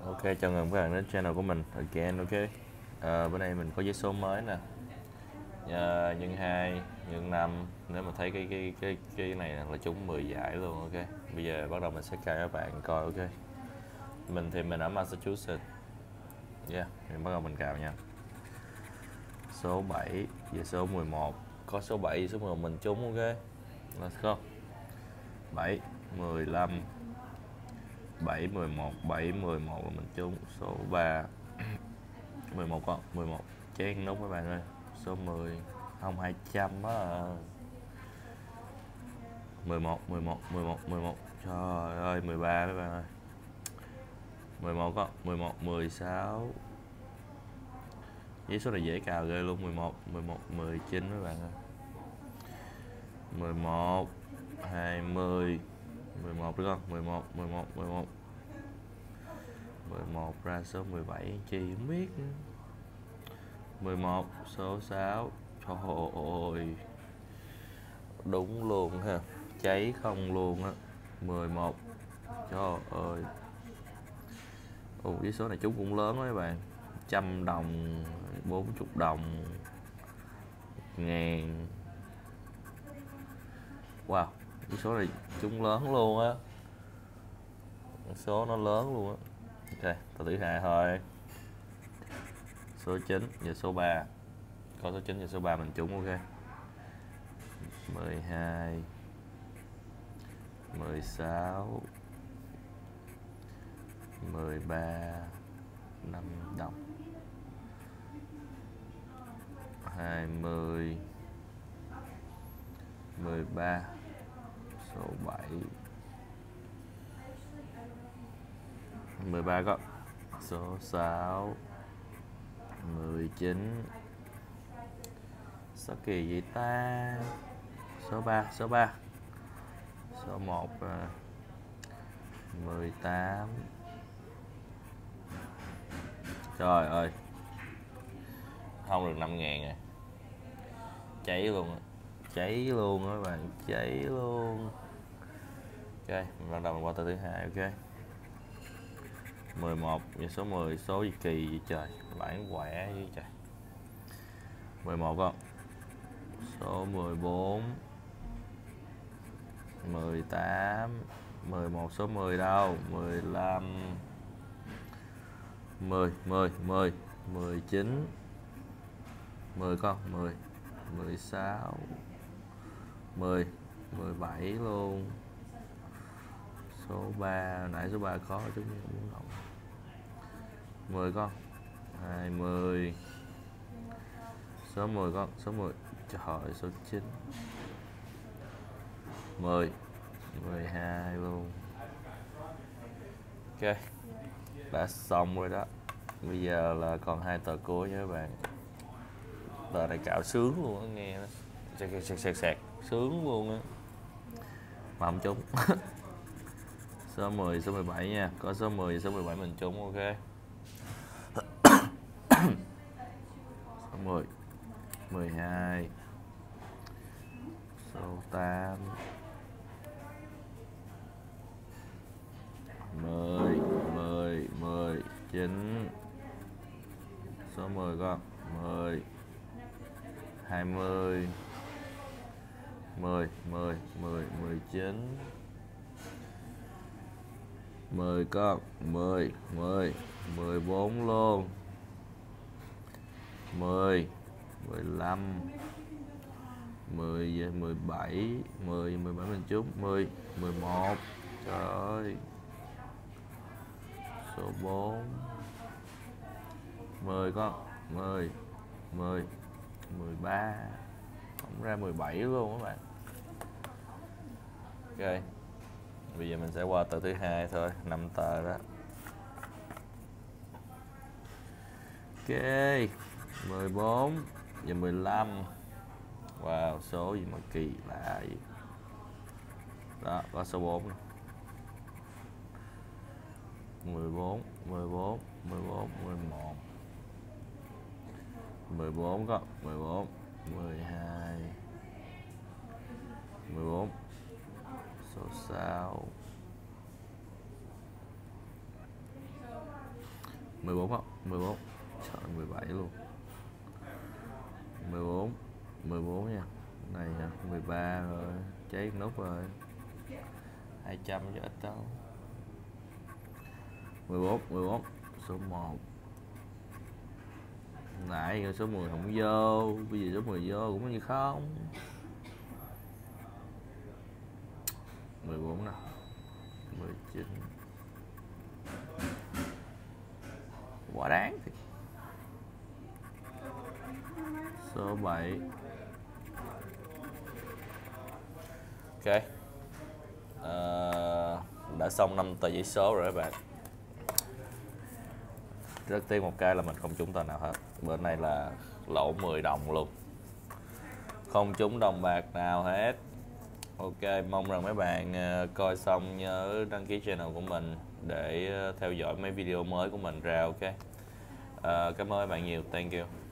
Ok, chào mừng các bạn đến channel của mình again. Ok, bữa nay mình có giấy số mới nè, nhân 2 nhân 5. Nếu mà thấy cái này là trúng 10 giải luôn. Ok, bây giờ bắt đầu mình sẽ cài các bạn coi. Ok, mình ở Massachusetts. Mình bắt đầu mình cào nha. Số 7 và số 11, có số 7 và số 11 mình trúng. Ok, let's go. 7 15 7 11 7 11 là mình trúng. Số 3 11 con 11 chen nút các bạn ơi. Số 10 không 200 á. 11 11 11 11 trời ơi 13 các bạn ơi. 11 con 11 16 với số này dễ cào ghê luôn. 11 11 19 các bạn ơi. 11 20 11 đúng không? 11 11 11 11 ra số 17 chi không biết nữa. 11 số 6 trời ơi đúng luôn ha, cháy không luôn á. 11 trời ơi. Cái số này chúng cũng lớn đó các bạn. 100 đồng 40 đồng ngàn. Wow, cái số này chúng lớn luôn á, số nó lớn luôn á. Ok, tờ thứ hai thôi. Số 9 và số 3, có số 9 và số 3 mình trúng. Ok, 12 16 13 5 đồng 20 13 số 7 13 có số 6 19 số kỳ vậy ta. Số 3 số 1 18 trời ơi không được 5.000 rồi, cháy luôn á các bạn, cháy luôn. Ok, mình bắt đầu mình qua tờ thứ hai. Ok, 11 và số 10 số gì kỳ vậy trời, bản quẻ vậy trời. 11 con số 14 18 11 số 10 đâu, 15 10 10 10 19 10 con 10 16 10 17 luôn. Số 3 nãy số 3 có chúng 10 con 20 số 10 con số 10 trời ơi số 9 10 12 luôn. Ok, đã xong rồi đó. Bây giờ là còn hai tờ cuối nha các bạn. Tờ này cạo sướng luôn á, nghe nó sẹt sướng luôn á mà không trúng. Số 10 số 17 nha, có số 10 số 17 mình trúng. Ok, số 10 12 số 8 10 10 10 9 số 10 con 10 20 10 10 10 19 10 con 10 10 14 luôn. 10 15 10 17 10 17 mình trúng. 10 11 trời ơi số 4 10 con 10 10 13 không ra 17 luôn các bạn. Ok, bây giờ mình sẽ qua tờ thứ hai thôi, 5 tờ đó. Ok, 14 và 15. Wow, số gì mà kỳ lạ vậy. Đó, có số 4 nè. 14 14 14 11 14 có 14 12 14 số 6 14 không? 14. Trời, 17 luôn. 14. 14 nha. Này nè, 13 rồi. Cháy nút rồi. 200 chứ ít đâu. 14. 14. Số 1. Nãy số 10 không vô. Bây giờ số 10 vô cũng như không. 14 nè. 19. Quá đáng thì. Số 7. Ok. Đã xong 5 tờ giấy số rồi các bạn. Rất tiếc một cái là mình không trúng tờ nào hết. Bữa nay là lỗ 10 đồng luôn. Không trúng đồng bạc nào hết. Ok, mong rằng mấy bạn coi xong nhớ đăng ký channel của mình để theo dõi mấy video mới của mình ra. Ok. Cảm ơn các bạn nhiều. Thank you.